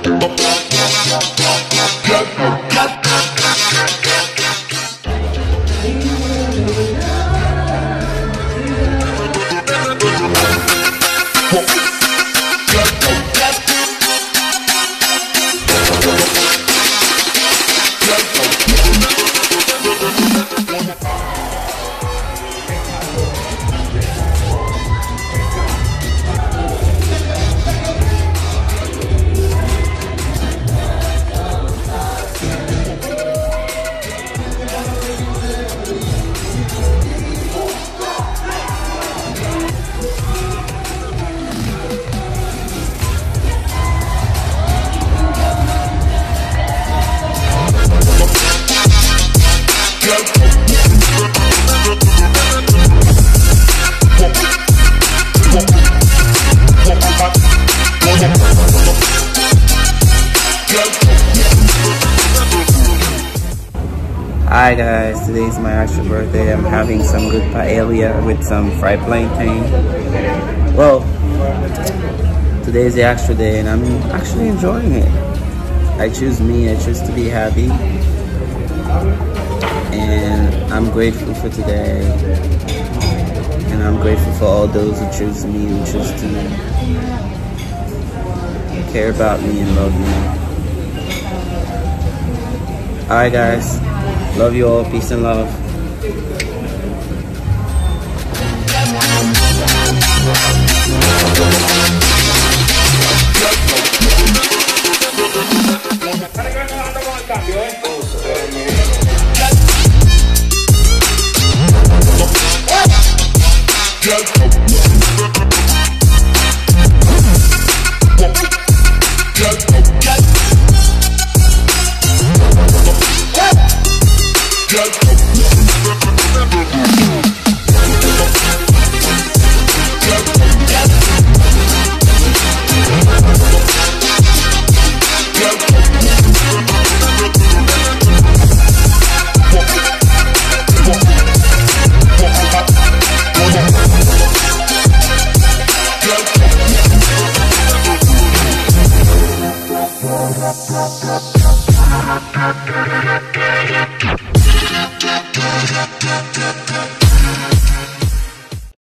Hi guys, today's my actual birthday. I'm having some good paella with some fried plantain. Well, today's the actual day and I'm actually enjoying it. I choose me, I choose to be happy. And I'm grateful for today. And I'm grateful for all those who choose me, who choose to care about me and love me. Alright guys. Love you all. Peace and love. Thank you.